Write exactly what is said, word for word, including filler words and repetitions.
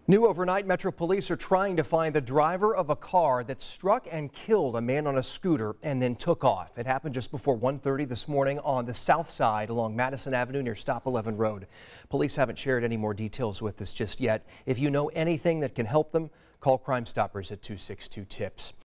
New overnight, Metro Police are trying to find the driver of a car that struck and killed a man on a scooter and then took off. It happened just before one thirty this morning on the south side along Madison Avenue near Stop eleven Road. Police haven't shared any more details with us just yet. If you know anything that can help them, call Crime Stoppers at two six two TIPS.